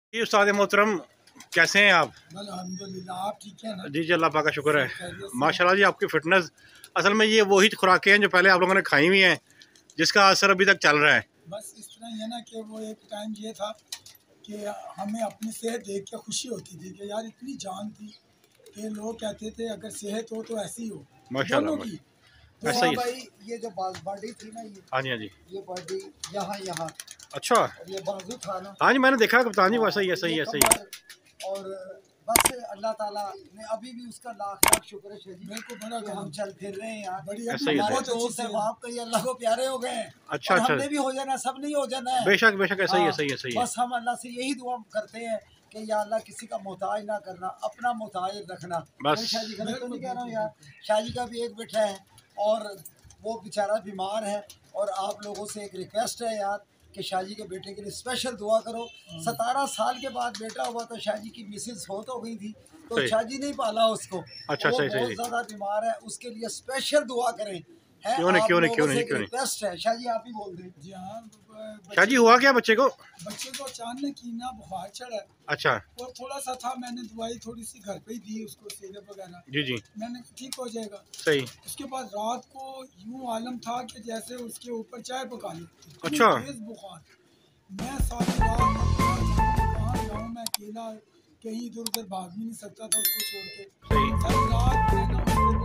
जी उस्ताद मोहतरम, कैसे हैं आप? अल्हम्दुलिल्लाह, आप ठीक है ना? जी जी, अल्लाह पाक का शुक्र है। खैरियत से? माशाल्लाह जी, आपकी फ़िटनेस असल में ये वही खुराकें हैं जो पहले आप लोगों ने खाई हुई हैं, जिसका असर अभी तक चल रहा है। बस इस तरह ही है ना कि वो एक टाइम ये था कि हमें अपनी सेहत देख के खुशी होती थी कि यार इतनी जान थी कि लोग कहते थे अगर सेहत हो तो ऐसी हो, माशाल्लाह दोनों की। माशा तो ऐसा हाँ ही है। भाई, ये जो बॉडी थी ना, हाँ जी, हाँ जी। ये बॉडी यहाँ यहाँ अच्छा। और ये बाजू था ना, हाँ जी, मैंने देखा कप्तान जी, वैसा ही ये ऐसा ही ऐसा ही। कमर। और बस अल्लाह ताला ने अभी भी उसका लाख लाख शुक्र है शेजी, मेरे को बड़ा कि हम चल फिर रहे हैं यार। ऐसा ही हमारे ऐसा ही। दोस्त है वहाँ कई अल्लाह को प्यारे हो गए हैं। अच्छा और अच्छा। हमने भी हो जाना, सब नहीं हो जाना है। बेशक बेशक, ऐसा ही हाँ, ऐसा ही ऐसा ही है। बस हम अल्लाह से यही दुआ करते हैं कि या अल्लाह किसी का मोहताज ना करना, अपना मोहताज रखना। बस। मैं शाहजी गलत तो नहीं कह रहा हूँ यार। शाहजी का भी एक बेटा है और वो बेचारा बीमार है, और आप लोगों से एक रिक्वेस्ट है यार कि शाहजी के बेटे के लिए स्पेशल दुआ करो। 17 साल के बाद बेटा हुआ तो शाहजी की मिसेज फौत हो गई थी, तो सही। शाहजी नहीं पाला उसको। अच्छा, वो सही बहुत सही। ज़्यादा बीमार है, उसके लिए स्पेशल दुआ करें। है क्यों नहीं आप क्यों नहीं क्यों लोगों से नहीं एक क्यों नहीं। रिक्वेस्ट है, शाहजी आप ही बोल दें। जी हाँ, शाहजी हुआ क्या बच्चे को? बच्चे को अचानक ही ना बुखार चढ़ा अच्छा। और थोड़ा सा था, मैंने दवाई थोड़ी सी घर पे ही दी उसको, सिरप वगैरह। जी जी। मैंने कहा ठीक हो जाएगा। सही। उसके बाद रात को यूं आलम था कि जैसे उसके ऊपर चाय पका ली, इतनी अच्छा। तेज बुखार। मैं सारी रात कहाँ जाऊँ, मैं अकेला कहीं इधर उधर भाग भी नहीं सकता था उसको छोड़ के। सही। सारी रात मैंने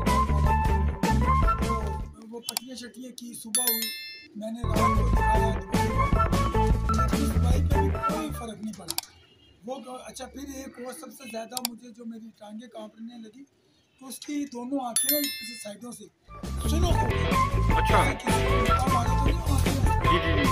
उसको वो पट्टियाँ शट्टियाँ की, सुबह हुई, मैंने रात को दिखाया लेकिन उस दवाई पे भी कोई फ़र्क नहीं पड़ा। वो अच्छा, फिर एक और सबसे ज़्यादा मुझे जो मेरी टांगें कांपने लगी, तो उसकी दोनों आंखें ना इस साइडों से सुनक हो गई, अच्छा। जैसे किसी को धक्का मारा तो नहीं आंखें। जी जी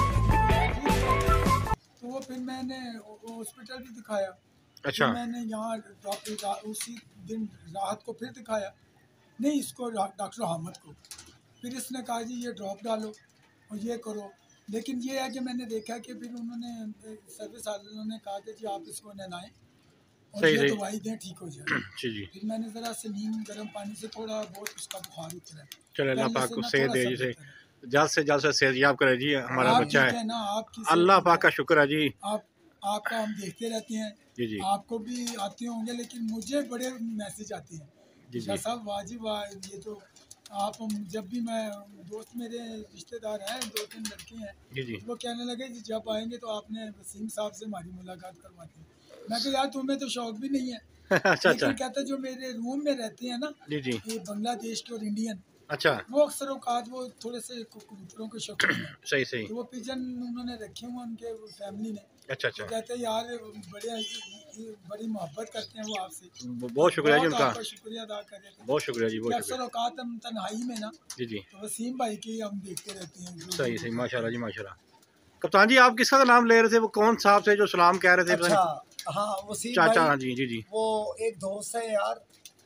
जी। तो वो फिर मैंने हॉस्पिटल भी दिखाया। फिर अच्छा। मैंने यहाँ डॉक्टर उसी दिन राहत को फिर दिखाया, नहीं इसको डॉक्टर अहमद को। फिर इसने कहा जी ये ड्रॉप डालो और ये करो। लेकिन ये है कि मैंने देखा कि फिर उन्होंने सर्विस वालों ने कहा कि जी आप इसको नहलाएं और सही ये सही। दवाई दें, ठीक हो जाएगा। जी जी। फिर मैंने ज़रा से नीम गर्म पानी से थोड़ा बहुत उसका बुखार उतरा है, चलो, अल्लाह पहले पाक से को ना सेहत थोड़ा दे सा जी से बेहतर है। जल्द से सेहतयाब करे जी, हमारा आप बच्चा ठीक है। है ना? आपकी सेहत अल्लाह ठीक पाक है? का शुक्र है जी। आप आपका हम देखते रहते हैं, जी जी। आपको भी आते होंगे, लेकिन मुझे बड़े मैसेज आते हैं जी शाह जी। साहब, वाजिब ये तो आप जब भी मैं दोस्त मेरे रिश्तेदार हैं, 2-3 लड़के हैं, जी जी। तो वो कहने लगे कि जब आएंगे तो आपने वसीम साहब से हमारी मुलाकात करवा दी। मैं कहा यार तुम्हें तो शौक भी नहीं है। अच्छा लेकिन अच्छा। कहते जो मेरे रूम में रहते हैं ना, जी जी। ये बांग्लादेश के और इंडियन, अच्छा। वो अक्सर औकात वो थोड़े से कबूतरों के शौकीन हैं। सही सही। तो वो पिजन उन्होंने रखे हुए उनके फैमिली ने, अच्छा तो अच्छा। कहते हैं यार बड़े बड़ी मोहब्बत करते हैं वो आपसे। बहुत शुक्रिया जी बहुत उनका। आपका शुक्रिया अदा कर रहे थे बहुत शुक्रिया जी, कि बहुत अक्सर शुक्रिया। औकात हम तन्हाई में ना, जी जी। तो वसीम भाई के हम देखते रहते हैं जो सही जो सही, करते माशाल्लाह हैं। जी माशाल्लाह। कप्तान जी, आप किसका नाम ले रहे थे? वो कौन साहब थे जो सलाम कह रहे थे, पता अच्छा, नहीं। हाँ वसीम चाचा, भाई, हाँ जी जी जी। वो एक दोस्त है यार,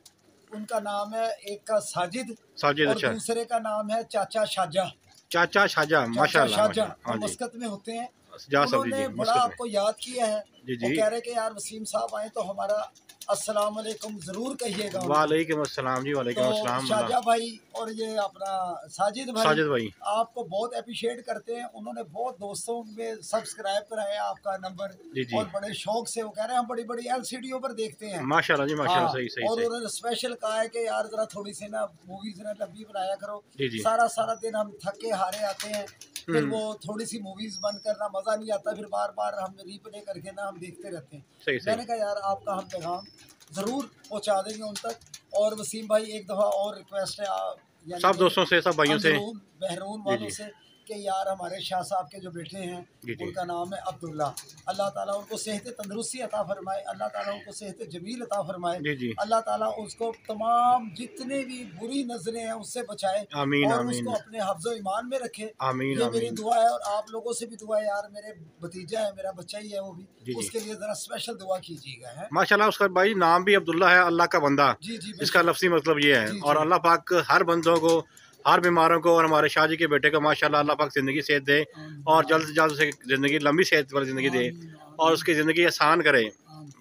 उनका नाम है, एक का साजिद साजिद, और अच्छा। दूसरे का नाम है चाचा शाहजहाँ। चाचा शाहजहाँ, चाचा माशाल्लाह शाहजहाँ, माशाल्लाह। वो हाँ जी। मस्कत में होते हैं। जा साहब, जी उन्होंने जी, बड़ा मस्कत में। आपको याद किया है। जी वो जी। कह रहे कि यार वसीम साहब आए तो हमारा अस्सलाम वालेकुम ज़रूर कहिएगा उनको। वालेकुम अस्सलाम जी, तो वालेकुम अस्सलाम। शाहजहाँ भाई और ये अपना साजिद भाई साजिद भाई। आपको बहुत अप्रिशिएट करते हैं। उन्होंने बहुत दोस्तों में सब्सक्राइब कराया आपका नंबर, जी जी। और बड़े शौक से वो कह रहे हैं हम बड़ी बड़ी एलसीडीओ पर देखते हैं। माशाल्लाह जी माशाल्लाह, हाँ, सही सही और सही। उन्होंने स्पेशल कहा है कि यार ज़रा थोड़ी सी ना मूवीज़ ना लंबी बनाया करो। जी जी। सारा सारा दिन हम थके हारे आते हैं, फिर वो हम्म। थोड़ी सी मूवीज़ बंद करना मज़ा नहीं आता, फिर बार बार हम रीप्ले करके ना हम देखते रहते हैं। सही सही। मैंने कहा यार आपका हम पैगाम ज़रूर पहुँचा देंगे उन तक। और वसीम भाई एक दफ़ा और रिक्वेस्ट है आप यानी सब कि दोस्तों से, सब भाइयों से। अंदरून बहरून जी वालों जी। से कि यार हमारे शाह साहब के जो बेटे हैं जी जी। उनका नाम है अब्दुल्ला। अल्लाह ताला उनको सेहत तंदरुस्ती अता फरमाए, अल्लाह ताला उनको सेहत जमील अता फरमाए, जी जी। अल्लाह ताला उसको तमाम जितने भी बुरी नज़रें हैं उससे बचाए आमीन और आमीन। उसको अपने हफ्ज़ो ईमान में रखे। आमीन ये मेरी आमीन। दुआ है, और आप लोगों से भी दुआ है यार, मेरे भतीजा है, मेरा बच्चा ही है वो भी, जी जी। उसके लिए ज़रा स्पेशल दुआ कीजिएगा। है माशाल्लाह, उसका भाई नाम भी अब्दुल्ला है, अल्लाह का बंदा। जी जी, इसका बेशक लफ्ज़ी मतलब ये है। जी और जी अल्लाह पाक हर बंदों को, हर बीमारों को, और हमारे शाहजी के बेटे को माशाल्लाह अल्लाह पाक ज़िंदगी सेहत दे, और जल्द से जल्द से ज़िंदगी, लंबी सेहत वाली ज़िंदगी दे, आमीन और आमीन उसकी ज़िंदगी आसान करे। आमीन।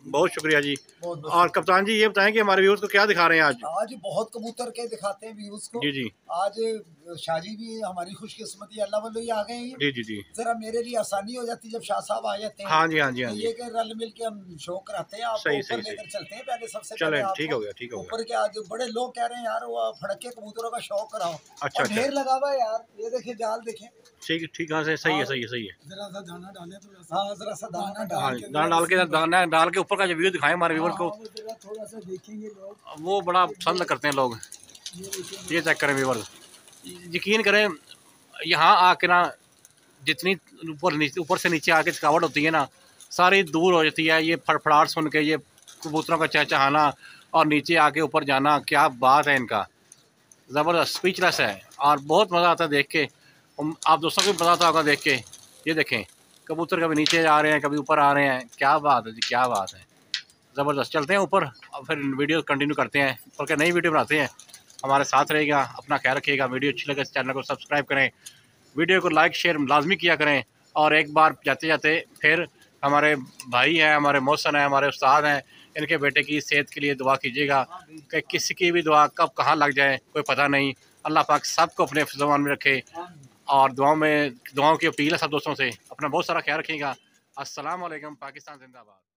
बहुत शुक्रिया जी। बहुत और कप्तान जी ये बताएं कि हमारे व्यूअर्स को क्या दिखा रहे हैं आज? आज बहुत कबूतर के दिखाते हैं व्यूज को। जी जी आज शाहजी भी हमारी खुशकिस्मती अल्लाह वालों ही आ गए हैं। जी जी जी। जरा मेरे लिए आसानी हो जाती जब शाह साहब आ जाते हैं। हाँ जी हाँ जी हाँ तो जी। ये कि रल मिल के हम शो कराते हैं, आपको सही ऊपर सही सही। लेकर चलते हैं। पहले सबसे चलें पहले ठीक हो आपको गया ठीक हो गया। ऊपर के आज बड़े लोग कह रहे हैं यार वो फड़के कबूतरों का शौक कराओ। अच्छा और अच्छा ढेर लगा हुआ है यार, ये देखें जाल देखें। ठीक ठीक। हाँ से सही है सही है सही है। जरा सा दाना डालें तो हाँ जरा सा दाना हाँ डाल के दाना डाल के ऊपर का जो व्यू दिखाएं हमारे व्यूअर्स को, वो जरा थोड़ा सा देखेंगे लोग। वो बड़ा पसंद करते हैं लोग। ये चेक करें व्यूअर्स, यकीन करें यहाँ आके ना जितनी ऊपर से नीचे आके थकावट होती है ना सारी दूर हो जाती है। ये फड़फड़ाहट सुन के, ये कबूतरों का चहचहाना और नीचे आके ऊपर जाना, क्या बात है इनका, ज़बरदस्त, स्पीचलेस है। और बहुत मज़ा आता है देख के। आप दोस्तों को भी मज़ा आता होगा देख के। ये देखें कबूतर कभी नीचे आ रहे हैं कभी ऊपर आ रहे हैं, क्या बात है जी क्या बात है, ज़बरदस्त। चलते हैं ऊपर और फिर वीडियो कंटिन्यू करते हैं, बल्कि नई वीडियो बनाते हैं। हमारे साथ रहेगा, अपना ख्याल रखिएगा। वीडियो अच्छी लगे इस चैनल को सब्सक्राइब करें, वीडियो को लाइक शेयर लाजमी किया करें। और एक बार जाते जाते फिर हमारे भाई हैं, हमारे मोहसन हैं, हमारे उस्ताद हैं, इनके बेटे की सेहत के लिए दुआ कीजिएगा कि किसी की भी दुआ कब कहाँ लग जाए कोई पता नहीं। अल्लाह पाक सबको अपने ज़ुबान में रखे और दुआओं की अपील है सब दोस्तों से। अपना बहुत सारा ख्याल रखिएगा। अस्सलाम वालेकुम। पाकिस्तान जिंदाबाद।